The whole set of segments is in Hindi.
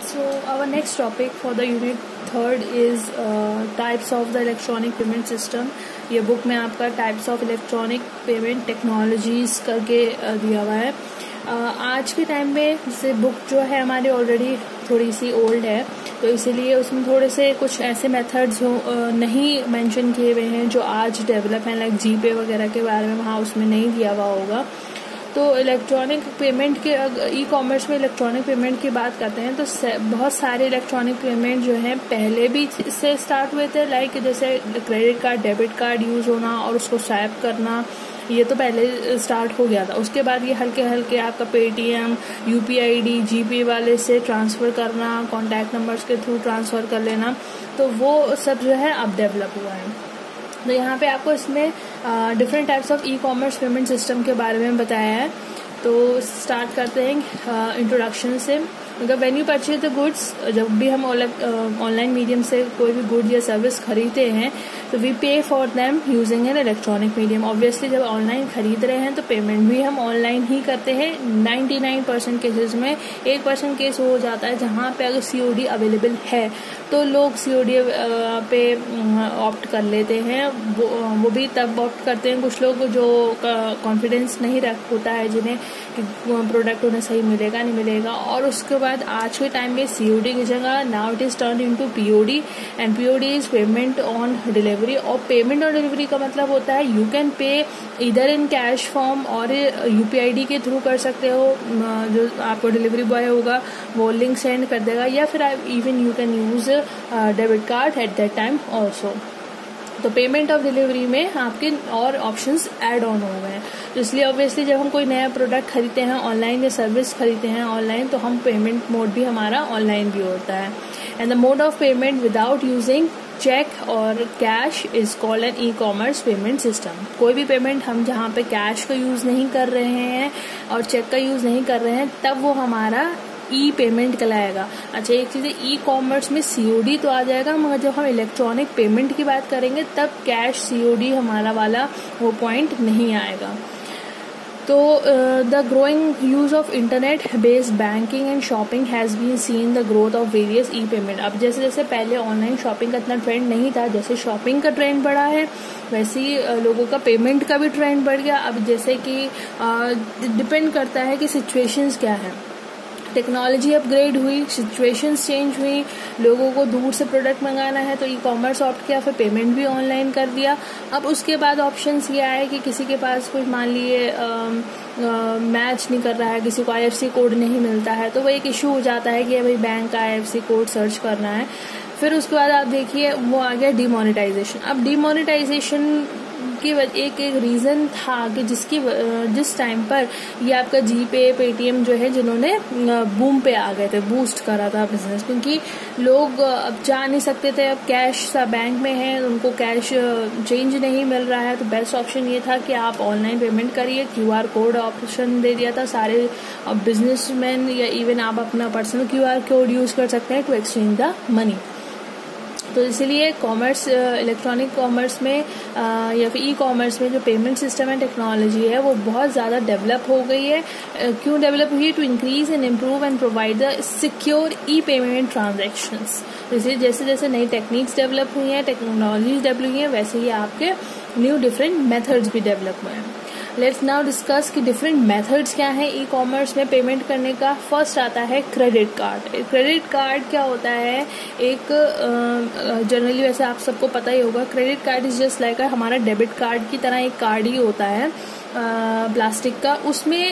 So our next topic for the unit third is types of the electronic payment system. ये बुक में आपका types of electronic payment technologies करके दिया हुआ है. आज के टाइम में जैसे बुक जो है हमारी ऑलरेडी थोड़ी सी ओल्ड है, तो इसीलिए उसमें थोड़े से कुछ ऐसे मेथड्स नहीं मेंशन किए हुए हैं जो आज डेवलप हैं, लाइक जीपे वगैरह के बारे में वहाँ उसमें नहीं दिया हुआ होगा. तो इलेक्ट्रॉनिक पेमेंट के ई कॉमर्स में इलेक्ट्रॉनिक पेमेंट की बात करते हैं तो बहुत सारे इलेक्ट्रॉनिक पेमेंट जो हैं पहले भी इससे स्टार्ट हुए थे, लाइक जैसे credit card, debit card use होना और उसको स्वैप करना, ये तो पहले स्टार्ट हो गया था. उसके बाद ये हल्के हल्के आपका पेटीएम, यूपीआईडी, जीपे वाले से ट्रांसफ़र करना, कॉन्टैक्ट नंबर्स के थ्रू ट्रांसफ़र कर लेना, तो वो सब जो है अब डेवलप हुआ है. तो यहाँ पे आपको इसमें different types of e commerce payment system के बारे में बताया है. तो स्टार्ट करते हैं इंट्रोडक्शन से. मतलब when you purchase the goods, जब भी हम ऑनलाइन मीडियम से कोई भी गुड या सर्विस खरीदते हैं तो we pay for them using an electronic medium. Obviously जब ऑनलाइन खरीद रहे हैं तो पेमेंट भी हम ऑनलाइन ही करते हैं. 99% केसेस में 1% केस हो जाता है जहाँ पे अगर सीओडी अवेलेबल है तो लोग सीओडी पे ऑप्ट कर लेते हैं. वो भी तब ऑप्ट करते हैं कुछ लोग जो कॉन्फिडेंस नहीं रख होता है जिन्हें कि प्रोडक्ट उन्हें सही मिलेगा नहीं मिलेगा. और उसके बाद आज के टाइम में सीओडी की जगह now it is turn into POD, and POD is payment on delivery. और पेमेंट ऑन डिलीवरी का मतलब होता है यू कैन पे इधर इन कैश फॉर्म और यूपीआईडी के थ्रू कर सकते हो. जो आपको डिलीवरी बॉय होगा वो लिंक सेंड कर देगा, या फिर even you can use debit card at that time also. तो पेमेंट ऑफ डिलीवरी में आपके और ऑप्शंस ऐड ऑन हो गए हैं. तो इसलिए ऑब्वियसली जब हम कोई नया प्रोडक्ट खरीदते हैं ऑनलाइन या सर्विस खरीदते हैं ऑनलाइन, तो हम पेमेंट मोड भी हमारा ऑनलाइन भी होता है. And the mode of payment without using cheque और cash is called an e commerce payment system. कोई भी पेमेंट हम जहाँ पे कैश का यूज नहीं कर रहे हैं और चेक का यूज नहीं कर रहे हैं तब वो हमारा ई पेमेंट कहलाएगा. अच्छा, एक चीज़ है, ई कॉमर्स में सीओडी तो आ जाएगा, मगर जब हम इलेक्ट्रॉनिक पेमेंट की बात करेंगे तब कैश सीओडी हमारा वाला वो पॉइंट नहीं आएगा. तो the growing use of internet based banking and shopping has been seen the growth of various e payment. अब जैसे जैसे पहले ऑनलाइन शॉपिंग का इतना ट्रेंड नहीं था, जैसे शॉपिंग का ट्रेंड बढ़ा है वैसे ही लोगों का पेमेंट का भी ट्रेंड बढ़ गया. अब जैसे कि डिपेंड करता है कि सिचुएशंस क्या है. टेक्नोलॉजी अपग्रेड हुई, सिचुएशंस चेंज हुई, लोगों को दूर से प्रोडक्ट मंगाना है तो ई कॉमर्स ऑप्ट किया, फिर पेमेंट भी ऑनलाइन कर दिया. अब उसके बाद ऑप्शंस ये आए कि किसी के पास कुछ मान लिए मैच नहीं कर रहा है, किसी को आईएफएससी कोड नहीं मिलता है, तो वो एक इशू हो जाता है कि भाई बैंक का आईएफएससी कोड सर्च करना है. फिर उसके बाद आप देखिए वो आ गया डिमोनेटाइजेशन. अब डिमोनेटाइजेशन की एक रीज़न था कि जिस टाइम पर ये आपका जीपे, पेटीएम जो है जिन्होंने बूम पे आ गए थे, बूस्ट करा था बिजनेस, क्योंकि लोग अब जा नहीं सकते थे. अब कैश सा बैंक में है, उनको कैश चेंज नहीं मिल रहा है, तो बेस्ट ऑप्शन ये था कि आप ऑनलाइन पेमेंट करिए. क्यूआर कोड ऑप्शन दे दिया था सारे बिजनेसमैन, या इवन आप अपना पर्सनल क्यूआर कोड यूज कर सकते हैं टू एक्सचेंज द मनी. तो इसीलिए कॉमर्स, इलेक्ट्रॉनिक कॉमर्स में या फिर ई कॉमर्स में जो पेमेंट सिस्टम एंड टेक्नोलॉजी है वो बहुत ज़्यादा डेवलप हो गई है. क्यों डेवलप हुई? To increase and improve and provide the secure e payment transactions. इसलिए जैसे जैसे नई टेक्निक्स डेवलप हुई हैं, टेक्नोलॉजीज डेवलप हुई हैं, वैसे ही आपके न्यू डिफरेंट मेथड्स भी डेवलप हुए हैं. लेट्स नाउ डिस्कस कि डिफरेंट मेथड्स क्या हैं ई कॉमर्स में पेमेंट करने का. फर्स्ट आता है क्रेडिट कार्ड. क्रेडिट कार्ड क्या होता है? एक जनरली वैसे आप सबको पता ही होगा, credit card is just like हमारा डेबिट कार्ड की तरह एक कार्ड ही होता है प्लास्टिक का. उसमें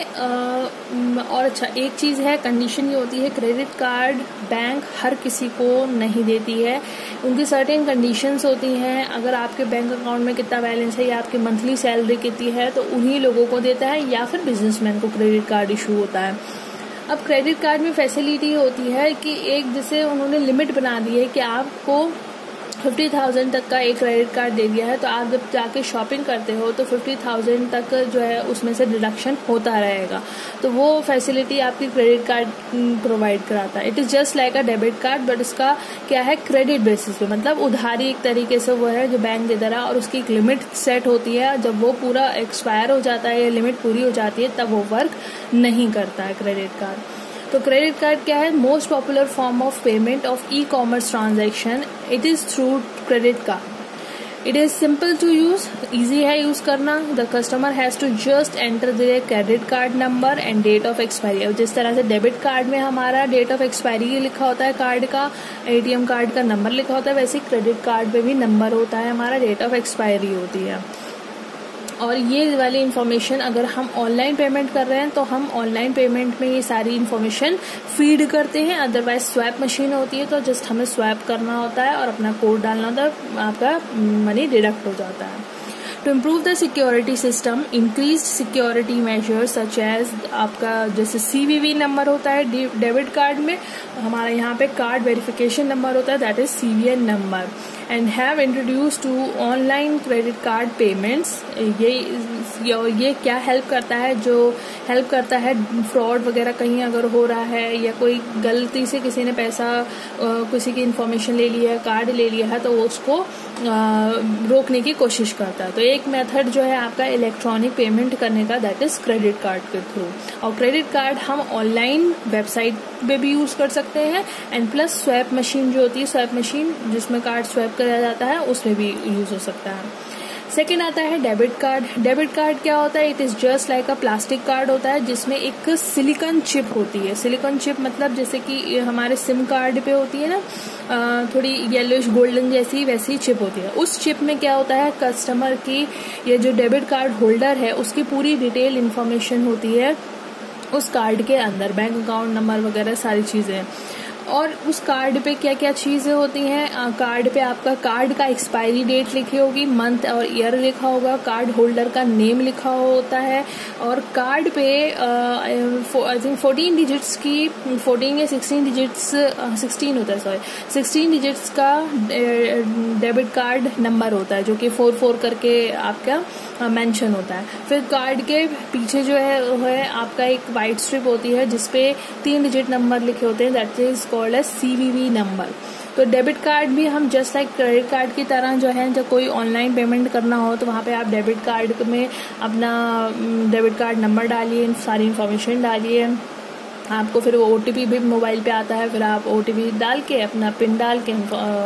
और अच्छा एक चीज़ है, कंडीशन ये होती है, क्रेडिट कार्ड बैंक हर किसी को नहीं देती है. उनकी सर्टेन कंडीशंस होती हैं. अगर आपके बैंक अकाउंट में कितना बैलेंस है या आपकी मंथली सैलरी कितनी है तो उन्हीं लोगों को देता है, या फिर बिजनेसमैन को क्रेडिट कार्ड इशू होता है. अब क्रेडिट कार्ड में फैसिलिटी होती है कि एक जैसे उन्होंने लिमिट बना दी है कि आपको 50,000 तक का एक क्रेडिट कार्ड दे दिया है, तो आप जब जाके शॉपिंग करते हो तो 50,000 तक जो है उसमें से डिडक्शन होता रहेगा. तो वो फैसिलिटी आपकी क्रेडिट कार्ड प्रोवाइड कराता है. It is just like a debit card, but उसका क्या है, क्रेडिट बेसिस पे, मतलब उधारी एक तरीके से वो है जो बैंक दे दे रहा है, और उसकी एक लिमिट सेट होती है. जब वो पूरा एक्सपायर हो जाता है या लिमिट पूरी हो जाती है तब वो वर्क नहीं करता है क्रेडिट कार्ड. तो क्रेडिट कार्ड क्या है? Most popular form of payment of e commerce transaction, it is through credit card. It is simple to use, easy है यूज करना। The customer has to just enter their credit card number and date of expiry. अब जिस तरह से डेबिट कार्ड में हमारा डेट ऑफ एक्सपायरी लिखा होता है कार्ड का, एटीएम कार्ड का नंबर लिखा होता है, वैसे क्रेडिट कार्ड पे भी नंबर होता है, हमारा डेट ऑफ एक्सपायरी होती है। और ये वाली इन्फॉर्मेशन अगर हम ऑनलाइन पेमेंट कर रहे हैं तो हम ऑनलाइन पेमेंट में ये सारी इन्फॉर्मेशन फीड करते हैं। अदरवाइज स्वैप मशीन होती है तो जस्ट हमें स्वैप करना होता है और अपना कोड डालना होता है, आपका मनी डिडक्ट हो जाता है। To improve the security system, increased security measures such as आपका जैसे CVV नंबर होता है डेबिट कार्ड में, हमारा यहाँ पे कार्ड वेरिफिकेशन नंबर होता है, that is CVN number, and have introduce to online credit card payments. ये क्या हेल्प करता है? जो हेल्प करता है फ्रॉड वगैरह कहीं अगर हो रहा है या कोई गलती से किसी ने पैसा किसी की इन्फॉर्मेशन ले लिया है, कार्ड ले लिया है, तो वो उसको रोकने की कोशिश करता है। तो एक मेथड जो है आपका इलेक्ट्रॉनिक पेमेंट करने का, दैट इज क्रेडिट कार्ड के थ्रू। और क्रेडिट कार्ड हम ऑनलाइन वेबसाइट पे भी यूज कर सकते हैं, एंड प्लस स्वैप मशीन जो होती है, स्वैप मशीन जिसमें कार्ड स्वैप किया जाता है, उसमें भी यूज हो सकता है। सेकेंड आता है डेबिट कार्ड। डेबिट कार्ड क्या होता है? It is just like a plastic card होता है जिसमें एक सिलिकॉन चिप होती है। सिलिकॉन चिप मतलब जैसे कि हमारे सिम कार्ड पे होती है ना, थोड़ी येलोइश गोल्डन जैसी, वैसी चिप होती है। उस चिप में क्या होता है, कस्टमर की, ये जो डेबिट कार्ड होल्डर है उसकी पूरी डिटेल इन्फॉर्मेशन होती है उस कार्ड के अंदर, बैंक अकाउंट नंबर वगैरह सारी चीजें। और उस कार्ड पे क्या क्या चीजें होती हैं, कार्ड पे आपका कार्ड का एक्सपायरी डेट लिखी होगी, मंथ और ईयर लिखा होगा, कार्ड होल्डर का नेम लिखा होता है, और कार्ड पे आई थिंक 14 डिजिट्स की, 14 या 16 डिजिट्स, 16 होता है, सॉरी 16 डिजिट्स का डेबिट कार्ड नंबर होता है, जो कि 44 करके आपका मेंशन होता है। फिर कार्ड के पीछे जो है आपका एक वाइट स्ट्रिप होती है जिसपे 3 डिजिट नंबर लिखे होते हैं, that is called as CVV number. तो डेबिट कार्ड भी हम जस्ट लाइक क्रेडिट कार्ड की तरह जो है, जब कोई ऑनलाइन पेमेंट करना हो तो वहाँ पे आप डेबिट कार्ड में अपना डेबिट कार्ड नंबर डालिए, सारी इन्फॉर्मेशन डालिए, आपको फिर OTP भी मोबाइल पे आता है, फिर आप OTP डाल के अपना पिन डाल के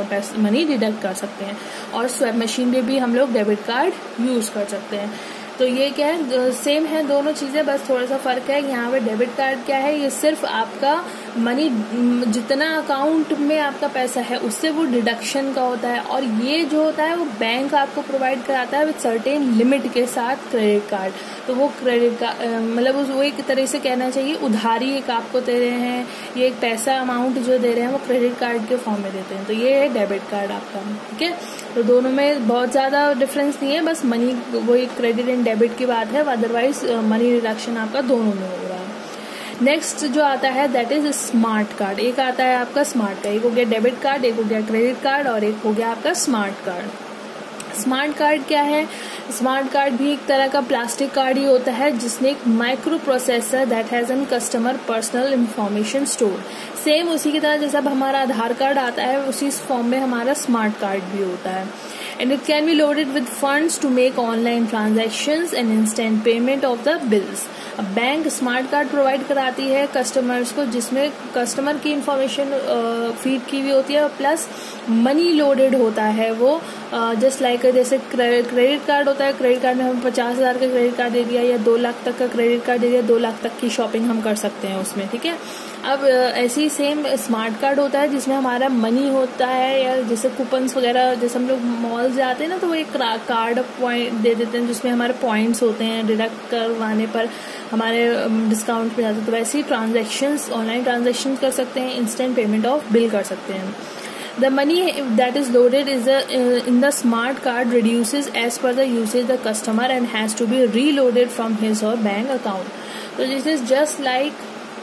मनी डिडक्ट कर सकते हैं। और स्वैप मशीन में भी हम लोग डेबिट कार्ड यूज कर सकते हैं। तो ये क्या है, सेम है दोनों चीजें, बस थोड़ा सा फर्क है। यहाँ पे डेबिट कार्ड क्या है, ये सिर्फ आपका मनी, जितना अकाउंट में आपका पैसा है उससे वो डिडक्शन का होता है, और ये जो होता है वो बैंक आपको प्रोवाइड कराता है विद सर्टेन लिमिट के साथ क्रेडिट कार्ड। तो वो क्रेडिट का मतलब वो एक तरह से कहना चाहिए उधारी एक आपको दे रहे हैं, ये एक पैसा अमाउंट जो दे रहे हैं वो क्रेडिट कार्ड के फॉर्म में देते हैं। तो ये है डेबिट कार्ड आपका, ठीक है। तो दोनों में बहुत ज्यादा डिफरेंस नहीं है, बस मनी वही क्रेडिट एंड डेबिट की बात है, अदरवाइज मनी रिडक्शन आपका दोनों में हो रहा है। नेक्स्ट जो आता है दैट इज स्मार्ट कार्ड। एक आता है आपका स्मार्ट कार्ड, एक हो गया डेबिट कार्ड, एक हो गया क्रेडिट कार्ड, और एक हो गया आपका स्मार्ट कार्ड। स्मार्ट कार्ड क्या है? स्मार्ट कार्ड भी एक तरह का प्लास्टिक कार्ड ही होता है जिसमें एक microprocessor that has an customer personal information store. Same उसी की तरह जैसा अब हमारा आधार कार्ड आता है उसी फॉर्म में हमारा स्मार्ट कार्ड भी होता है। And it can be loaded with funds to make online transactions and instant payment of the bills. अब बैंक स्मार्ट कार्ड प्रोवाइड कराती है कस्टमर्स को जिसमें कस्टमर की इंफॉर्मेशन फीड की हुई होती है, प्लस मनी लोडेड होता है वो, जस्ट लाइक जैसे क्रेडिट कार्ड होता है। क्रेडिट कार्ड में हम 50,000 का क्रेडिट कार्ड दे दिया या 2 लाख तक का क्रेडिट कार्ड दे दिया, 2 लाख तक की शॉपिंग हम कर सकते हैं उसमें, ठीक है। अब ऐसे ही सेम स्मार्ट कार्ड होता है जिसमें हमारा मनी होता है, या जैसे कूपन्स वगैरह, जैसे हम लोग मॉल जाते हैं ना तो वो एक कार्ड पॉइंट दे देते हैं जिसमें हमारे पॉइंट्स होते हैं, डिडक्ट करवाने पर हमारे डिस्काउंट पे जाते हैं। तो वैसे ही ट्रांजेक्शन्स, ऑनलाइन ट्रांजेक्शन्स कर सकते हैं, इंस्टेंट पेमेंट ऑफ बिल कर सकते हैं। The money that is loaded in the smart card reduces as per the usage the customer and has to be reloaded from his or bank account. So this is just like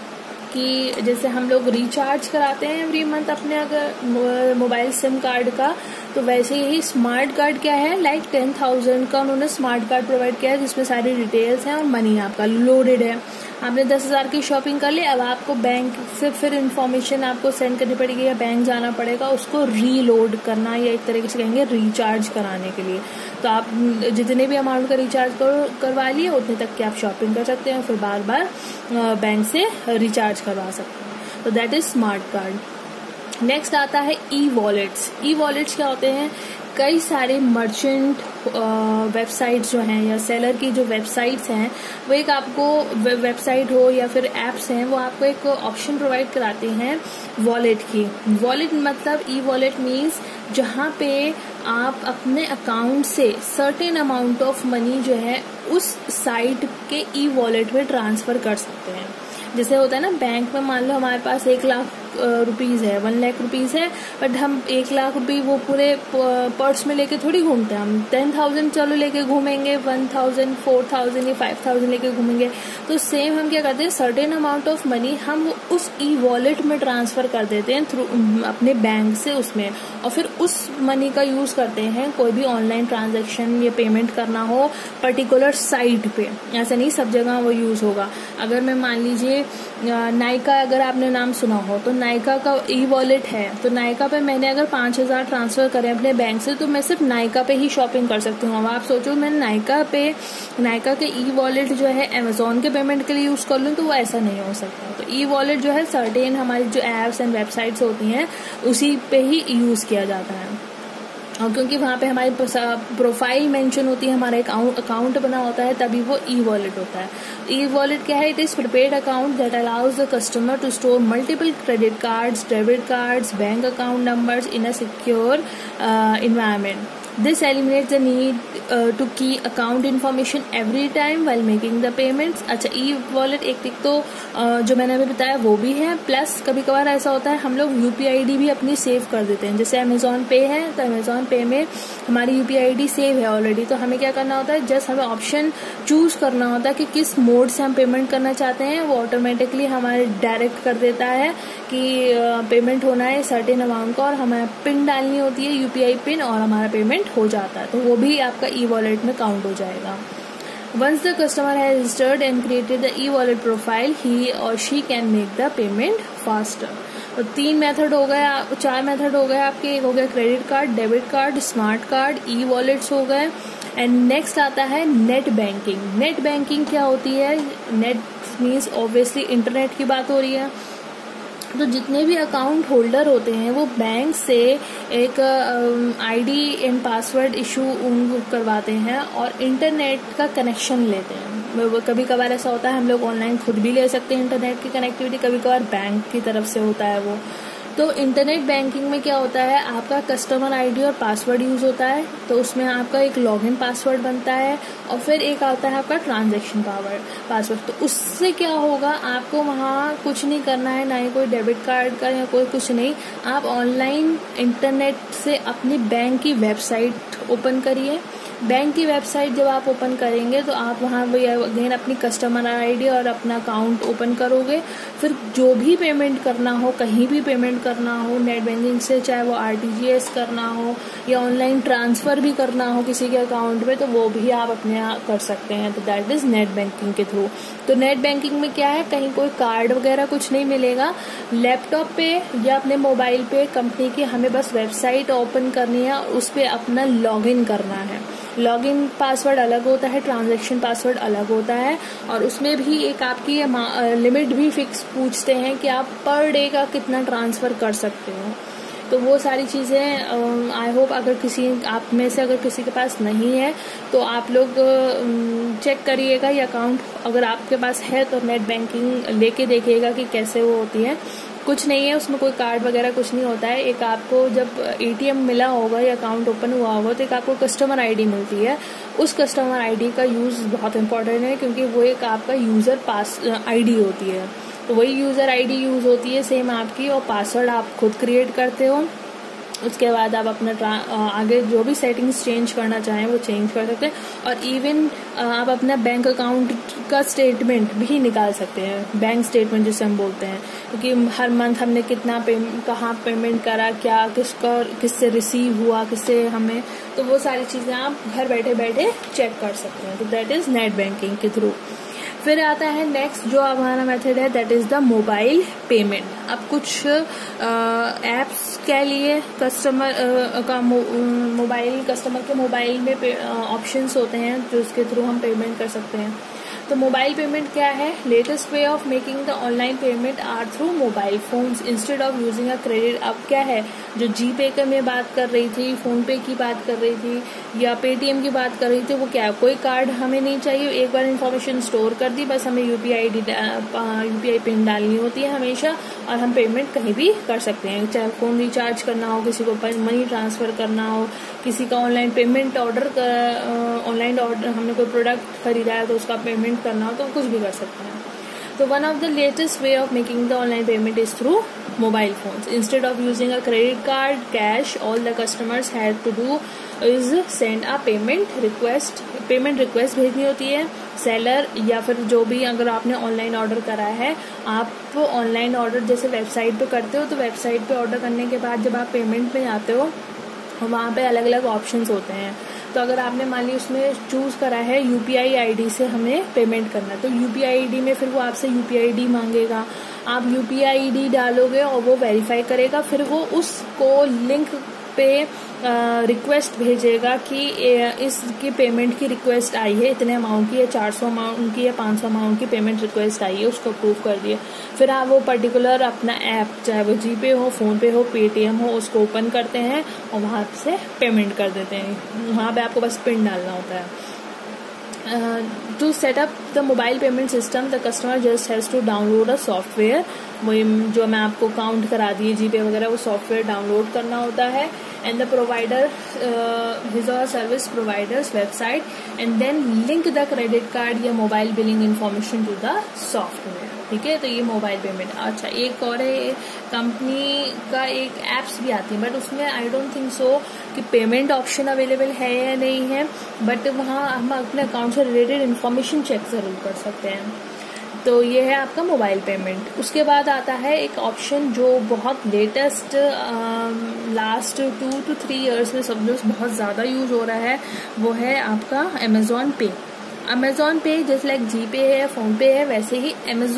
कि जैसे हम लोग रिचार्ज कराते हैं एवरी मंथ अपने अगर मोबाइल सिम कार्ड का, तो वैसे ही स्मार्ट कार्ड क्या है, लाइक 10,000 का उन्होंने स्मार्ट कार्ड प्रोवाइड किया है जिसमें सारी डिटेल्स हैं और मनी आपका लोडेड है। आपने 10,000 की शॉपिंग कर ली, अब आपको बैंक से फिर इन्फॉर्मेशन आपको सेंड करनी पड़ेगी या बैंक जाना पड़ेगा उसको रीलोड करना, या एक तरीके से कहेंगे रिचार्ज कराने के लिए। तो आप जितने भी अमाउंट का रिचार्ज करवा लिए उतने तक की आप शॉपिंग कर सकते हैं, फिर बार बार बैंक से रिचार्ज करवा सकते हैं। तो that is smart card. Next आता है ई वॉलेट्स। ई वॉलेट्स क्या होते हैं? कई सारे मर्चेंट वेबसाइट्स जो हैं या सेलर की जो वेबसाइट्स हैं वो एक आपको वेबसाइट हो या फिर एप्स हैं वो आपको एक ऑप्शन प्रोवाइड कराते हैं वॉलेट की। वॉलेट मतलब ई वॉलेट मीन्स जहाँ पे आप अपने अकाउंट से सर्टेन अमाउंट ऑफ मनी जो है उस साइट के ई वॉलेट में ट्रांसफर कर सकते हैं। जैसे होता है ना बैंक में, मान लो हमारे पास 1 लाख रुपीज है, 1 लाख रुपीज है, बट हम 1 लाख रुपये वो पूरे पर्स में लेके थोड़ी घूमते हैं। हम 10,000 चलो लेके घूमेंगे, 1,000, 4,000 या 5,000 लेके घूमेंगे। तो सेम हम क्या करते हैं, सर्टेन अमाउंट ऑफ मनी हम उस ई वॉलेट में ट्रांसफर कर देते हैं थ्रू अपने बैंक से उसमें, और फिर उस मनी का यूज करते हैं कोई भी ऑनलाइन ट्रांजेक्शन या पेमेंट करना हो पर्टिकुलर साइट पे। ऐसा नहीं सब जगह वो यूज होगा। अगर मैं मान लीजिए नायका, अगर आपने नाम सुना हो तो नायका का ई वॉलेट है, तो नायका पे मैंने अगर 5,000 ट्रांसफर करें अपने बैंक से तो मैं सिर्फ नायका पे ही शॉपिंग कर सकती हूँ। अब आप सोचो मैं नायका के ई वॉलेट जो है अमेजोन के पेमेंट के लिए यूज कर लूँ तो वो ऐसा नहीं हो सकता। तो ई वॉलेट जो है सर्टेन हमारी जो एप्स एंड वेबसाइट्स होती हैं उसी पे ही यूज किया जाता है, और क्योंकि वहाँ पे हमारी प्रोफाइल मेंशन होती है, हमारा एक अकाउंट बना होता है, तभी वो ई वॉलेट होता है। ई वॉलेट क्या है? It is prepaid account that allows the customer to store multiple credit cards, debit cards, bank account numbers in a secure environment. This eliminates the need to key account information every time while making the payments। अच्छा, ई वॉलेट एक तो जो मैंने अभी बताया वो भी है, प्लस कभी कभार ऐसा होता है हम लोग UPI-ID भी अपनी सेव कर देते हैं। जैसे अमेजोन पे है तो अमेजोन पे में हमारी UPI-ID सेव है ऑलरेडी, तो हमें क्या करना होता है, जस्ट हमें ऑप्शन चूज करना होता है कि किस मोड से हम पेमेंट करना चाहते हैं। वो ऑटोमेटिकली हमारे डायरेक्ट कर देता है कि पेमेंट होना है सर्टेन अमाउंट का, और हमें पिन डालनी होती है UPI पिन, और हमारा पेमेंट हो जाता है। तो वो भी आपका ई वॉलेट में काउंट हो जाएगा। Once the customer has registered and created the e-wallet profile, he or she can make the payment faster। तो 3 मेथड हो गए, 4 मेथड हो गए आपके। एक हो गया credit card, debit card, smart card, e wallets हो गए। एंड नेक्स्ट आता है नेट बैंकिंग। नेट बैंकिंग क्या होती है? नेट मीन्स ऑब्वियसली इंटरनेट की बात हो रही है। तो जितने भी अकाउंट होल्डर होते हैं वो बैंक से एक आईडी एंड पासवर्ड इशू करवाते हैं और इंटरनेट का कनेक्शन लेते हैं। कभी कभार ऐसा होता है हम लोग ऑनलाइन खुद भी ले सकते हैं इंटरनेट की कनेक्टिविटी, कभी कभार बैंक की तरफ से होता है वो। तो इंटरनेट बैंकिंग में क्या होता है, आपका कस्टमर आईडी और पासवर्ड यूज होता है, तो उसमें आपका एक लॉगिन पासवर्ड बनता है, और फिर एक आता है आपका ट्रांजैक्शन पासवर्ड। तो उससे क्या होगा, आपको वहाँ कुछ नहीं करना है, ना ही कोई डेबिट कार्ड का या कोई कुछ नहीं। आप ऑनलाइन इंटरनेट से अपनी बैंक की वेबसाइट ओपन करिए। बैंक की वेबसाइट जब आप ओपन करेंगे तो आप वहाँ अगेन अपनी कस्टमर आईडी और अपना अकाउंट ओपन करोगे। फिर जो भी पेमेंट करना हो, कहीं भी पेमेंट करना हो नेट बैंकिंग से, चाहे वो RTGS करना हो या ऑनलाइन ट्रांसफर भी करना हो किसी के अकाउंट में, तो वो भी आप अपने यहाँ कर सकते हैं। तो दैट इज नेट बैंकिंग के थ्रू। तो नेट बैंकिंग में क्या है, कहीं कोई कार्ड वगैरह कुछ नहीं मिलेगा। लैपटॉप पे या अपने मोबाइल पे कंपनी की हमें बस वेबसाइट ओपन करनी है और उस पर अपना लॉगिन करना है। लॉगिन पासवर्ड अलग होता है, ट्रांजैक्शन पासवर्ड अलग होता है, और उसमें भी एक आपकी लिमिट भी फिक्स पूछते हैं कि आप पर डे का कितना ट्रांसफर कर सकते हो। तो वो सारी चीज़ें आई होप अगर आप में से अगर किसी के पास नहीं है तो आप लोग चेक करिएगा ये अकाउंट, अगर आपके पास है तो नेट बैंकिंग लेके देखिएगा कि कैसे वो होती है। कुछ नहीं है उसमें, कोई कार्ड वगैरह कुछ नहीं होता है। एक आपको जब ATM मिला होगा या अकाउंट ओपन हुआ होगा तो एक आपको कस्टमर आईडी मिलती है। उस कस्टमर आईडी का यूज़ बहुत इंपॉर्टेंट है, क्योंकि वो एक आपका यूज़र आईडी होती है। तो वही यूज़र आईडी यूज़ होती है सेम आपकी, और पासवर्ड आप खुद क्रिएट करते हो। उसके बाद आप अपना आगे जो भी सेटिंग्स चेंज करना चाहें वो चेंज कर सकते हैं, और इवन आप अपना बैंक अकाउंट का स्टेटमेंट भी निकाल सकते हैं, बैंक स्टेटमेंट जिसे हम बोलते हैं, क्योंकि हर मंथ हमने कितना कहाँ पेमेंट करा, क्या किससे रिसीव हुआ, किससे हमें, तो वो सारी चीज़ें आप घर बैठे बैठे चेक कर सकते हैं। तो दैट इज़ नेट बैंकिंग के थ्रू। फिर आता है नेक्स्ट जो हमारा मेथड है, that is the mobile payment. अब कुछ एप्स के लिए कस्टमर का मोबाइल कस्टमर के मोबाइल में ऑप्शंस होते हैं जो उसके थ्रू हम पेमेंट कर सकते हैं। तो मोबाइल पेमेंट क्या है? Latest way of making the online payment are through mobile phones instead of using a credit. अब क्या है, जो जी पे का मैं बात कर रही थी, फोन पे की बात कर रही थी या पेटीएम की बात कर रही थी, वो क्या है, कोई कार्ड हमें नहीं चाहिए, एक बार इन्फॉर्मेशन स्टोर कर दी, बस हमें यूपीआई पिन डालनी होती है हमेशा और हम पेमेंट कहीं भी कर सकते हैं। चाहे फोन रिचार्ज करना हो, किसी को मनी ट्रांसफर करना हो, किसी का ऑनलाइन पेमेंट ऑनलाइन ऑर्डर हमने कोई प्रोडक्ट खरीदा है तो उसका पेमेंट करना हो तो कुछ भी कर सकते हैं। तो one of the latest way of making the online payment is through mobile phones instead of using a credit card cash all the customers have to do is send a payment request भेजनी होती है सेलर या फिर जो भी, अगर आपने ऑनलाइन ऑर्डर करा है, आप ऑनलाइन ऑर्डर जैसे वेबसाइट पे करते हो तो वेबसाइट पे ऑर्डर करने के बाद जब आप पेमेंट में जाते हो वहाँ पे अलग अलग ऑप्शंस होते हैं। तो अगर आपने मान ली उसमें चूज करा है यूपीआई आईडी से हमें पेमेंट करना है, तो यूपीआई आईडी में फिर वो आपसे यूपीआई आईडी मांगेगा, आप यूपीआई आईडी डालोगे और वो वेरीफाई करेगा, फिर वो उसको लिंक पे रिक्वेस्ट भेजेगा कि इसकी पेमेंट की रिक्वेस्ट आई है, इतने अमाउंट की है, 400 अमाउंट की या 500 अमाउंट की पेमेंट रिक्वेस्ट आई है, उसको अप्रूव कर दिए। फिर आप वो पर्टिकुलर अपना ऐप, चाहे वो जीपे हो, फोन पे हो, पेटीएम हो, उसको ओपन करते हैं और वहां से पेमेंट कर देते हैं। वहां पे आपको बस पिन डालना होता है। To set up the mobile payment system, the customer just has to download a software। वही जो मैं आपको काउंट करा दिए जीपे वगैरह, वो सॉफ्टवेयर डाउनलोड करना होता है। एंड द प्रोवाइडर हिज और service providers website and then link the credit card या mobile billing information to the software. ठीक है, तो ये मोबाइल पेमेंट। अच्छा, एक और है, कंपनी का एक एप्स भी आती है बट उसमें आई डोंट थिंक सो कि पेमेंट ऑप्शन अवेलेबल है या नहीं है, बट वहाँ हम अपने अकाउंट से रिलेटेड इन्फॉर्मेशन चेक जरूर कर सकते हैं। तो ये है आपका मोबाइल पेमेंट। उसके बाद आता है एक ऑप्शन जो बहुत लेटेस्ट लास्ट 2 to 3 years में सब लोग बहुत ज़्यादा यूज हो रहा है, वो है आपका अमेजॉन पे। अमेजॉन पे जैसे लाइक जीपे है, फोन पे है, वैसे ही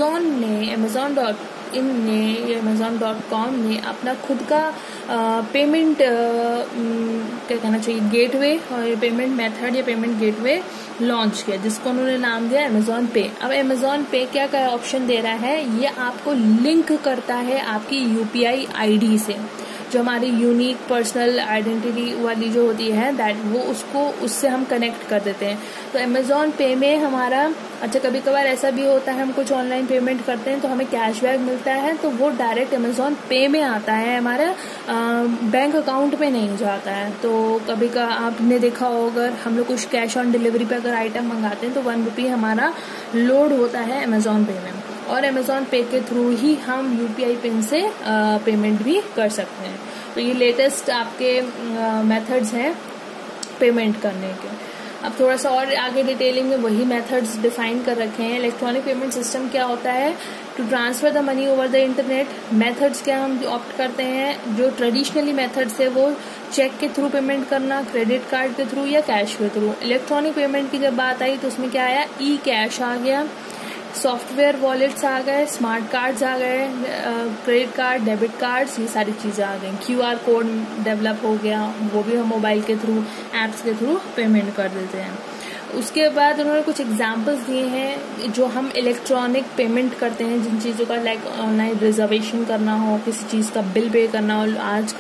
Amazon.com ने अपना खुद का पेमेंट क्या कहना चाहिए, गेटवे और पेमेंट मेथड या पेमेंट गेटवे लॉन्च किया, जिसको उन्होंने नाम दिया अमेजॉन पे। अब अमेजॉन पे क्या क्या ऑप्शन दे रहा है, ये आपको लिंक करता है आपकी यूपीआई आईडी से, जो हमारी यूनिक पर्सनल आइडेंटिटी वाली जो होती है दैट, वो उससे हम कनेक्ट कर देते हैं। तो अमेजॉन पे में हमारा, अच्छा कभी कभार ऐसा भी होता है हम कुछ ऑनलाइन पेमेंट करते हैं तो हमें कैशबैक मिलता है, तो वो डायरेक्ट अमेजॉन पे में आता है, हमारा बैंक अकाउंट में नहीं जाता है। तो कभी का आपने देखा हो, अगर हम लोग कुछ कैश ऑन डिलीवरी पे अगर आइटम मंगाते हैं तो 1 रुपी हमारा लोड होता है अमेजॉन पे में, और अमेजॉन पे के थ्रू ही हम यूपीआई पिन से पेमेंट भी कर सकते हैं। तो ये लेटेस्ट आपके मेथड्स हैं पेमेंट करने के। अब थोड़ा सा और आगे डिटेलिंग में वही मेथड्स डिफाइन कर रखे हैं। इलेक्ट्रॉनिक पेमेंट सिस्टम क्या होता है, to transfer the money over the internet. Methods क्या हम ऑप्ट करते हैं, जो ट्रेडिशनली मेथड्स है वो चेक के थ्रू पेमेंट करना, क्रेडिट कार्ड के थ्रू या कैश के थ्रू। इलेक्ट्रॉनिक पेमेंट की जब बात आई तो उसमें क्या आया, ई कैश आ गया, सॉफ्टवेयर वॉलेट्स आ गए, स्मार्ट कार्ड्स आ गए, क्रेडिट कार्ड, डेबिट कार्ड्स, ये सारी चीजें आ गई। क्यूआर कोड डेवलप हो गया, वो भी हम मोबाइल के थ्रू, एप्स के थ्रू पेमेंट कर देते हैं। उसके बाद उन्होंने कुछ एग्जांपल्स दिए हैं जो हम इलेक्ट्रॉनिक पेमेंट करते हैं, जिन चीज़ों का लाइक ऑनलाइन रिजर्वेशन करना हो, किसी चीज़ का बिल पे करना हो।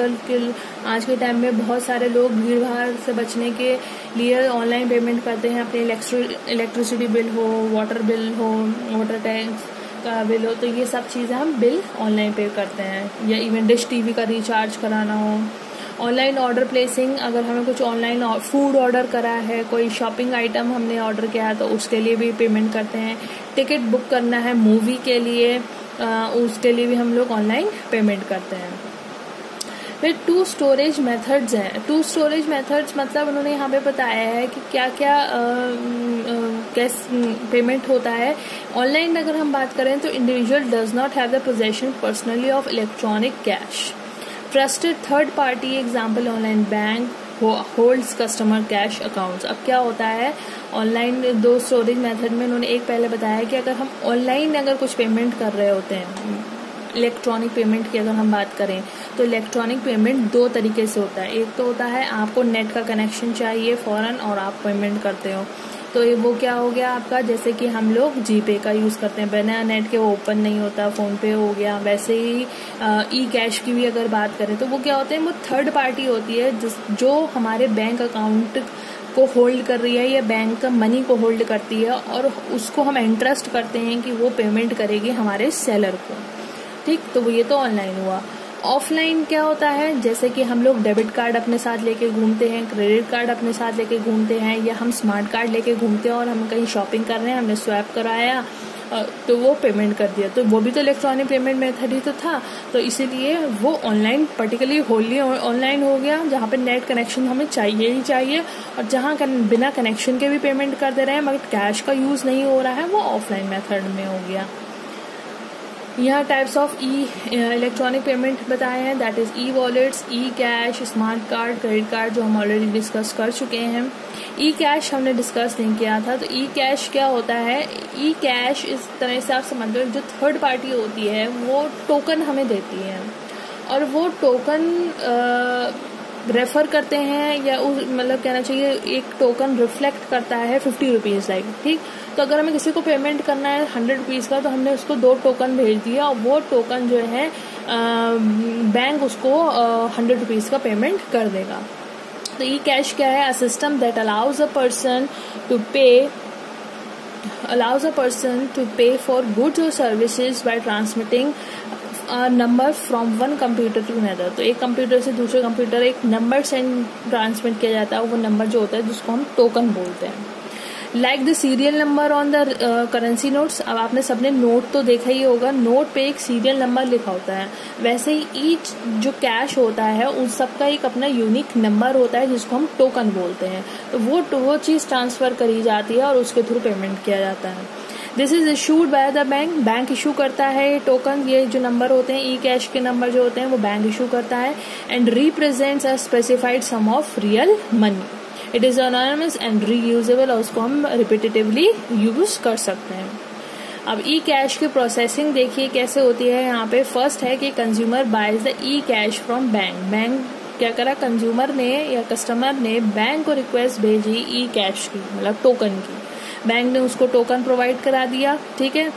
आज के टाइम में बहुत सारे लोग भीड़ भाड़ से बचने के लिए ऑनलाइन पेमेंट करते हैं, अपने इलेक्ट्रिसिटी बिल हो, वाटर बिल हो, वाटर टैक्स का बिल हो, तो ये सब चीज़ें हम बिल ऑनलाइन पे करते हैं। या इवन डिश टीवी का रिचार्ज कराना हो, ऑनलाइन ऑर्डर प्लेसिंग, अगर हमें कुछ ऑनलाइन फूड ऑर्डर करा है, कोई शॉपिंग आइटम हमने ऑर्डर किया है तो उसके लिए भी पेमेंट करते हैं। टिकट बुक करना है मूवी के लिए, उसके लिए भी हम लोग ऑनलाइन पेमेंट करते हैं। फिर 2 स्टोरेज मेथड्स हैं। 2 स्टोरेज मेथड्स मतलब उन्होंने यहाँ पे बताया है कि क्या क्या कैसे पेमेंट होता है। ऑनलाइन अगर हम बात करें तो individual does not have the possession personally of electronic cash. Trusted third party example online bank, holds customer cash accounts. अब क्या होता है, ऑनलाइन 2 स्टोरेज मेथड में उन्होंने एक पहले बताया कि अगर हम ऑनलाइन अगर कुछ पेमेंट कर रहे होते हैं, इलेक्ट्रॉनिक पेमेंट की अगर हम बात करें तो इलेक्ट्रॉनिक पेमेंट 2 तरीके से होता है। एक तो होता है आपको नेट का कनेक्शन चाहिए फ़ौरन और आप पेमेंट करते हो, तो ये वो क्या हो गया आपका, जैसे कि हम लोग जीपे का यूज़ करते हैं, बिना नेट के वो ओपन नहीं होता, फ़ोन पे हो गया। वैसे ही ई कैश की भी अगर बात करें तो वो क्या होते हैं, वो थर्ड पार्टी होती है जो हमारे बैंक अकाउंट को होल्ड कर रही है या बैंक का मनी को होल्ड करती है, और उसको हम इंटरेस्ट करते हैं कि वो पेमेंट करेगी हमारे सेलर को। ठीक, तो ये तो ऑनलाइन हुआ। ऑफलाइन क्या होता है, जैसे कि हम लोग डेबिट कार्ड अपने साथ लेके घूमते हैं, क्रेडिट कार्ड अपने साथ लेके घूमते हैं, या हम स्मार्ट कार्ड लेके घूमते हैं और हम कहीं शॉपिंग कर रहे हैं, हमने स्वैप कराया तो वो पेमेंट कर दिया, तो वो भी तो इलेक्ट्रॉनिक पेमेंट मेथड ही तो था। तो इसीलिए वो ऑनलाइन पर्टिकुलरली होली ऑनलाइन हो गया, जहाँ पे नेट कनेक्शन हमें चाहिए ही चाहिए, और जहाँ बिना कनेक्शन के भी पेमेंट कर दे रहे हैं मगर कैश का यूज़ नहीं हो रहा है, वो ऑफलाइन मेथड में हो गया। यहाँ टाइप्स ऑफ इलेक्ट्रॉनिक पेमेंट बताए हैं, that is e wallets, e cash, smart card, credit card, जो हम ऑलरेडी डिस्कस कर चुके हैं। ई कैश हमने डिस्कस नहीं किया था, तो ई कैश क्या होता है, ई कैश इस तरह से आप समझ लो, जो थर्ड पार्टी होती है वो टोकन हमें देती है, और वो टोकन रेफर करते हैं, या मतलब कहना चाहिए एक टोकन रिफ्लेक्ट करता है 50 रुपीज़ लाइक। ठीक, तो अगर हमें किसी को पेमेंट करना है 100 रुपीज़ का, तो हमने उसको 2 टोकन भेज दिया, और वो टोकन जो है बैंक उसको 100 रुपीज़ का पेमेंट कर देगा। तो ई कैश क्या है, a system that allows a person to pay for goods और services by transmitting number from one computer to another. तो एक कंप्यूटर से दूसरे कंप्यूटर एक नंबर सेंड ट्रांसमिट किया जाता है, वो नंबर जो होता है जिसको हम टोकन बोलते हैं। Like the serial number on the currency notes, अब आपने सबने नोट तो देखा ही होगा, नोट पे एक सीरियल नंबर लिखा होता है, वैसे ही ईच जो कैश होता है उन सबका एक अपना यूनिक नंबर होता है जिसको हम टोकन बोलते हैं। तो वो चीज़ ट्रांसफ़र करी जाती है और उसके थ्रू पेमेंट किया जाता है। This is issued by the bank, bank issue करता है टोकन, ये जो नंबर होते हैं ई कैश के नंबर जो होते हैं वो बैंक इशू करता है, and represents a specified sum of real money. It is anonymous and reusable, और उसको हम रिपीटेटिवली यूज कर सकते हैं। अब ई कैश की प्रोसेसिंग देखिए कैसे होती है। यहाँ पे फर्स्ट है कि consumer buys the e cash from bank. Bank क्या करा, कंज्यूमर ने या कस्टमर ने बैंक को रिक्वेस्ट भेजी ई कैश की, मतलब टोकन की, बैंक ने उसको टोकन प्रोवाइड करा दिया। ठीक है,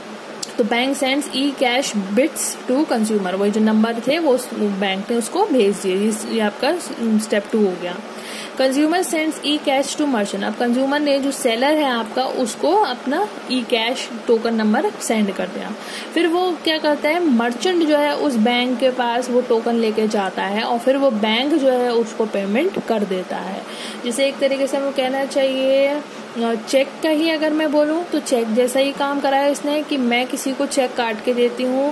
तो bank sends e cash bits to consumer, वही जो नंबर थे वो बैंक ने उसको भेज दिए। ये आपका स्टेप 2 हो गया। Consumer sends e cash to merchant, अब कंज्यूमर ने जो सेलर है आपका उसको अपना e cash token number send कर दिया। फिर वो क्या करता है, मर्चेंट जो है उस बैंक के पास वो टोकन लेके जाता है, और फिर वो बैंक जो है उसको पेमेंट कर देता है। जैसे एक तरीके से हमें कहना चाहिए चेक का ही अगर मैं बोलूँ तो चेक जैसा ही काम करा है इसने, कि मैं किसी को चेक काट के देती हूँ,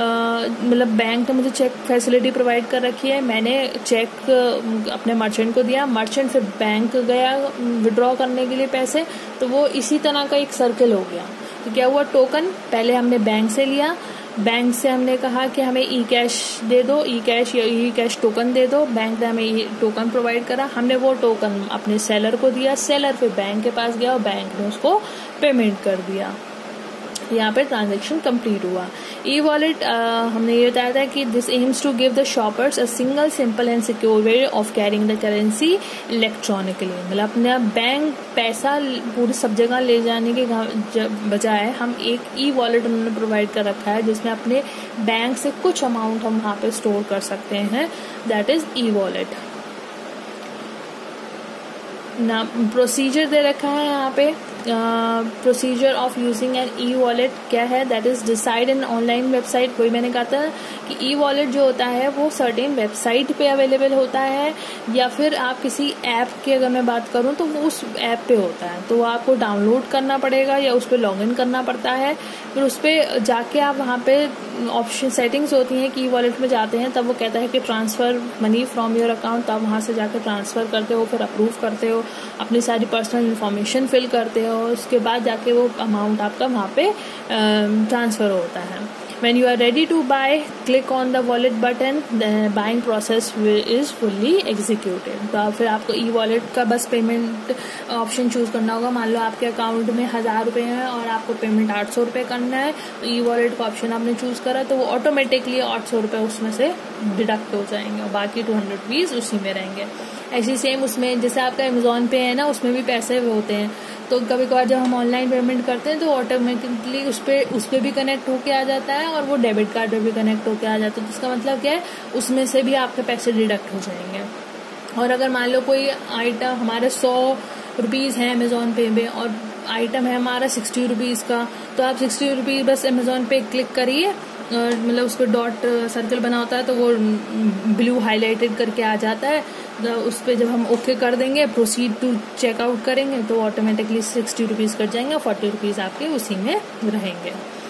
मतलब बैंक ने मुझे चेक फैसिलिटी प्रोवाइड कर रखी है, मैंने चेक अपने मर्चेंट को दिया, मर्चेंट फिर बैंक गया विड्रॉ करने के लिए पैसे, तो वो इसी तरह का एक सर्कल हो गया। तो क्या हुआ, टोकन पहले हमने बैंक से लिया, बैंक से हमने कहा कि हमें ई कैश दे दो, ई कैश या ई कैश टोकन दे दो, बैंक ने हमें ये टोकन प्रोवाइड करा, हमने वो टोकन अपने सेलर को दिया, सेलर फिर बैंक के पास गया और बैंक ने उसको पेमेंट कर दिया। यहाँ पे ट्रांजैक्शन कंप्लीट हुआ। ई वॉलेट हमने ये बताया था कि this aims to give the shoppers a single simple and secure way of carrying the currency electronically, मतलब अपना बैंक पैसा पूरी सब जगह ले जाने के बजाय हम एक ई वॉलेट उन्होंने प्रोवाइड कर रखा है जिसमें अपने बैंक से कुछ अमाउंट हम वहाँ पे स्टोर कर सकते हैं, दैट इज ई वॉलेट। ना प्रोसीजर दे रखा है यहाँ पे, procedure of using an e wallet क्या है, that is decide in online website. वही मैंने कहा था कि ई वॉलेट जो होता है वो सर्टेन वेबसाइट पे अवेलेबल होता है, या फिर आप किसी ऐप की अगर मैं बात करूँ तो वो उस ऐप पे होता है, तो वो आपको डाउनलोड करना पड़ेगा या उस पर लॉग इन करना पड़ता है। फिर उस पर जाके आप वहाँ पे ऑप्शन सेटिंग्स होती हैं कि ई वॉलेट में जाते हैं, तब वो कहता है कि transfer money from your account, तब वहाँ से जाकर ट्रांसफ़र करते हो, फिर अप्रूव करते हो, अपनी सारी पर्सनल इन्फॉर्मेशन फिल करते हो, उसके बाद जाके वो अमाउंट आपका वहाँ पे ट्रांसफ़र होता है। When you are ready to buy, click on the wallet button. The buying process is fully executed. तो फिर आपको ई वॉलेट का बस पेमेंट ऑप्शन चूज करना होगा. मान लो आपके अकाउंट में 1000 रुपये हैं और आपको पेमेंट 800 रुपये करना है, तो ई वॉलेट का ऑप्शन आपने चूज करा तो वो ऑटोमेटिकली 800 रुपये उसमें से डिडक्ट हो जाएंगे और बाकी 200 रुपीज उसी में रहेंगे. ऐसी सेम उसमें जैसे आपका अमेजोन पे है ना, उसमें भी पैसे होते हैं. तो कभी कभार जब हम ऑनलाइन पेमेंट करते हैं तो ऑटोमेटिकली उस पर भी कनेक्ट होके आ जाता है और वो डेबिट कार्ड पे भी कनेक्ट होके आ जाता है. तो इसका मतलब क्या है, उसमें से भी आपके पैसे डिडक्ट हो जाएंगे. और अगर मान लो कोई आइटम हमारे 100 रुपीज़ है अमेजोन पे में और आइटम है हमारा 60 रुपीज़ का, तो आप 60 रुपीज़ बस अमेजोन पे क्लिक करिए और मतलब उस पर डॉट सर्कल बना होता है तो वो ब्लू हाईलाइटेड करके आ जाता है. तो उस पर जब हम ओके कर देंगे, प्रोसीड टू चेकआउट करेंगे, तो ऑटोमेटिकली 60 रुपीज़ कट जाएंगे और 40 रुपीज़ आपके उसी में रहेंगे.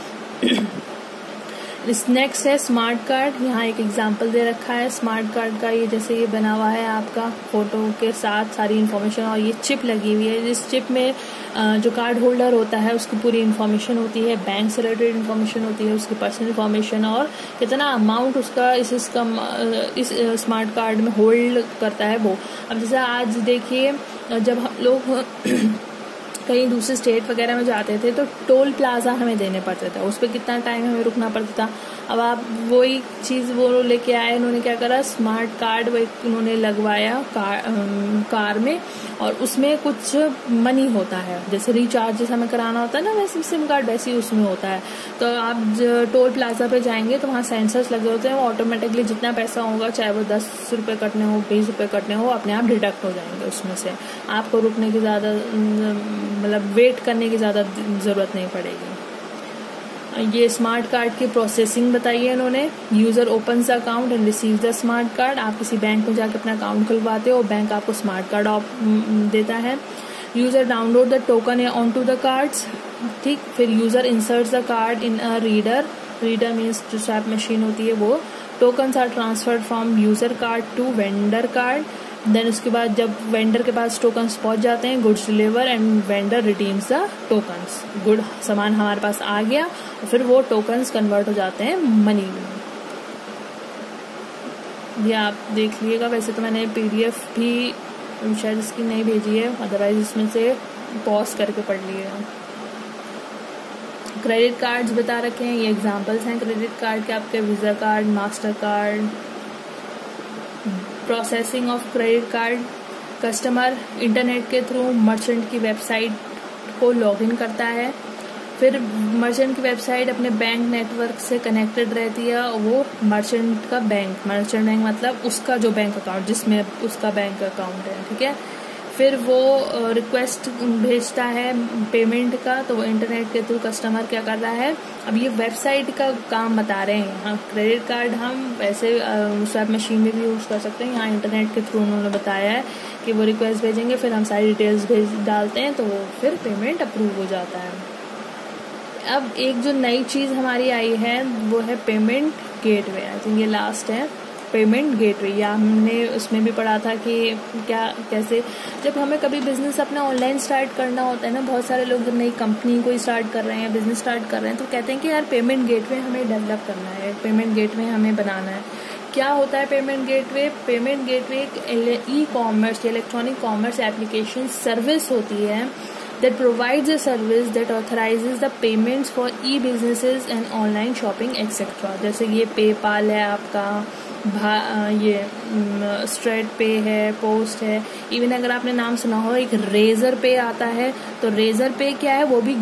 नेक्स्ट है स्मार्ट कार्ड. यहाँ एक एग्जांपल दे रखा है स्मार्ट कार्ड का. ये जैसे ये बना हुआ है आपका फोटो के साथ सारी इन्फॉर्मेशन और ये चिप लगी हुई है. इस चिप में जो कार्ड होल्डर होता है उसकी पूरी इन्फॉर्मेशन होती है, बैंक से रिलेटेड इन्फॉर्मेशन होती है, उसकी पर्सनल इन्फॉर्मेशन और कितना अमाउंट उसका इस स्मार्ट कार्ड में होल्ड करता है वो. अब जैसे आज देखिए जब हम लोग कहीं दूसरे स्टेट वगैरह में जाते थे तो टोल प्लाजा हमें देने पड़ते थे, उस पर कितना टाइम हमें रुकना पड़ता था. अब आप वही चीज़ वो लेके आए, उन्होंने क्या करा, स्मार्ट कार्ड उन्होंने लगवाया कार में और उसमें कुछ मनी होता है, जैसे रिचार्ज जैसा हमें कराना होता है ना वैसे सिम कार्ड वैसे ही उसमें होता है. तो आप टोल प्लाजा पे जाएंगे तो वहाँ सेंसर्स लगे होते हैं, वो ऑटोमेटिकली जितना पैसा होगा चाहे वो 10 रुपये कटने हो 20 रुपये कटने हो अपने आप डिडक्ट हो जाएंगे उसमें से. आपको रुकने की ज़्यादा मतलब वेट करने की ज़्यादा ज़रूरत नहीं पड़ेगी. ये स्मार्ट कार्ड की प्रोसेसिंग बताई है इन्होंने. User opens the account and receive the smart card. आप किसी बैंक में जाके अपना अकाउंट खुलवाते हो, बैंक आपको स्मार्ट कार्ड देता है. User download the token on to the cards. ठीक, फिर user inserts the card in a reader. Reader means जो स्वैप मशीन होती है वो. Tokens are transferred from user card to vendor card. Then उसके बाद जब वेंडर के पास टोकन्स पहुंच जाते हैं, goods deliver and vendor redeems the tokens. Good सामान हमारे पास आ गया और फिर वो टोकन्स कन्वर्ट हो जाते हैं मनी में. ये आप देख लीजिएगा. वैसे तो मैंने PDF भी शायद इसकी नहीं भेजी है, अदरवाइज इसमें से पॉज करके पढ़ लिएगा. क्रेडिट कार्ड्स बता रखे हैं, ये एग्जाम्पल्स हैं क्रेडिट कार्ड के आपके. Visa card, master card. Processing of credit card. Customer internet के थ्रू मर्चेंट की वेबसाइट को लॉगिन करता है. फिर मर्चेंट की वेबसाइट अपने बैंक नेटवर्क से कनेक्टेड रहती है और वो मर्चेंट का बैंक, मर्चेंट बैंक मतलब उसका जो बैंक अकाउंट जिसमें उसका बैंक अकाउंट है, ठीक है. फिर वो रिक्वेस्ट भेजता है पेमेंट का, तो वो इंटरनेट के थ्रू कस्टमर क्या कर रहा है. अब ये वेबसाइट का काम बता रहे हैं. हाँ, क्रेडिट कार्ड हम वैसे स्वैप मशीन में भी यूज़ कर सकते हैं. यहाँ इंटरनेट के थ्रू उन्होंने बताया है कि वो रिक्वेस्ट भेजेंगे, फिर हम सारी डिटेल्स डालते हैं तो वो फिर पेमेंट अप्रूव हो जाता है. अब एक जो नई चीज़ हमारी आई है वो है पेमेंट गेटवे. आई थिंक ये लास्ट है पेमेंट गेटवे. या हमने उसमें भी पढ़ा था कि क्या कैसे जब हमें कभी बिजनेस अपना ऑनलाइन स्टार्ट करना होता है ना, बहुत सारे लोग जब नई कंपनी कोई स्टार्ट कर रहे हैं, बिजनेस स्टार्ट कर रहे हैं, तो कहते हैं कि यार पेमेंट गेटवे हमें डेवलप करना है, पेमेंट गेटवे हमें बनाना है. क्या होता है पेमेंट गेटवे? पेमेंट गेटवे एक e commerce electronic commerce application service होती है that provides a service that authorizes the payments for e-businesses and online shopping etc. जैसे ये पेपाल है आपका, ये स्ट्रेट पे है, पोस्ट है. इवन अगर आपने नाम सुना हो एक रेजर पे आता है, तो रेजर पे क्या है, वो भी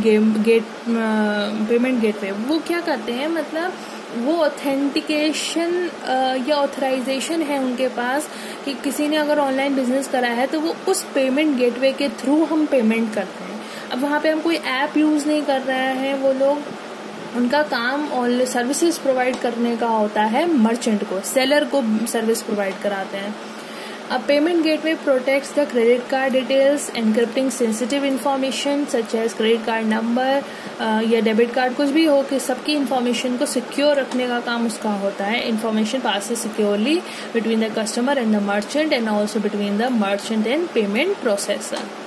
पेमेंट गेटवे. वो क्या करते हैं, मतलब वो ऑथेंटिकेशन या ऑथराइजेशन है उनके पास कि किसी ने अगर ऑनलाइन बिजनेस करा है तो वो उस पेमेंट गेटवे के थ्रू हम पेमेंट करते हैं. अब वहाँ पे हम कोई ऐप यूज़ नहीं कर रहे हैं, वो लोग उनका काम ऑनलाइन सर्विसेज प्रोवाइड करने का होता है. मर्चेंट को, सेलर को सर्विस प्रोवाइड कराते हैं. A payment gateway protects the credit card details, encrypting sensitive information such as credit card number या डेबिट कार्ड कुछ भी हो, कि सबकी इंफॉर्मेशन को सिक्योर रखने का काम उसका होता है. Information passes securely between the customer and the merchant and also between the merchant and payment processor.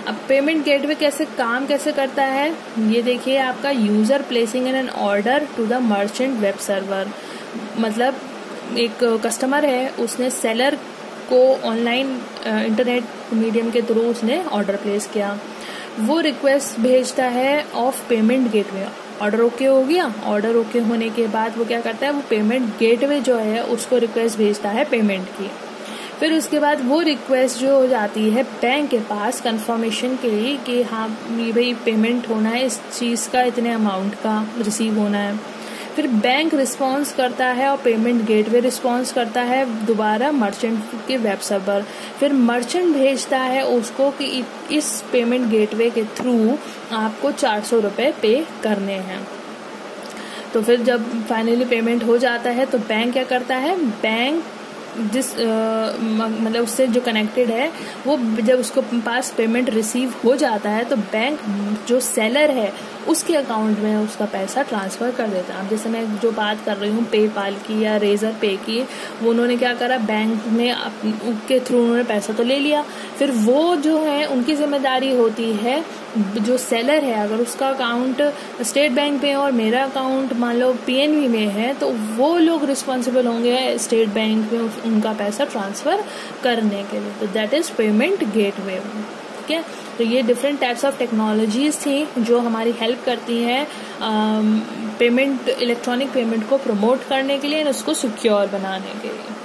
अब पेमेंट गेटवे कैसे करता है, ये देखिए आपका user placing an order to the merchant web server. मतलब एक कस्टमर है, उसने सेलर को ऑनलाइन इंटरनेट मीडियम के थ्रू उसने ऑर्डर प्लेस किया, वो रिक्वेस्ट भेजता है of payment gateway. Order okay हो गया, ऑर्डर ओके होने के बाद वो क्या करता है, वो पेमेंट गेटवे जो है उसको रिक्वेस्ट भेजता है पेमेंट की। फिर उसके बाद वो रिक्वेस्ट जो हो जाती है बैंक के पास कंफर्मेशन के लिए कि हाँ ये भाई पेमेंट होना है, इस चीज़ का इतने अमाउंट का रिसीव होना है। फिर बैंक रिस्पॉन्स करता है और पेमेंट गेटवे रिस्पॉन्स करता है दोबारा मर्चेंट के वेब सर्वर। फिर मर्चेंट भेजता है उसको कि इस पेमेंट गेटवे के थ्रू आपको 400 रुपये पे करने हैं। तो फिर जब फाइनली पेमेंट हो जाता है तो बैंक क्या करता है, बैंक जिस मतलब उससे जो कनेक्टेड है वो जब उसको पास पेमेंट रिसीव हो जाता है तो बैंक जो सेलर है उसके अकाउंट में उसका पैसा ट्रांसफ़र कर देता है। अब जैसे मैं जो बात कर रही हूँ पेपाल की या रेजर पे की, वो उन्होंने क्या करा, बैंक में के थ्रू उन्होंने पैसा तो ले लिया, फिर वो जो है उनकी जिम्मेदारी होती है जो सेलर है, अगर उसका अकाउंट स्टेट बैंक में और मेरा अकाउंट मान लो पीएनबी में है तो वो लोग रिस्पॉन्सिबल होंगे स्टेट बैंक में उनका पैसा ट्रांसफ़र करने के लिए। तो दैट इज़ पेमेंट गेटवे। ठीक है, तो ये डिफरेंट टाइप्स ऑफ टेक्नोलॉजीज थी जो हमारी हेल्प करती हैं पेमेंट, इलेक्ट्रॉनिक पेमेंट को प्रमोट करने के लिए और उसको सिक्योर बनाने के लिए।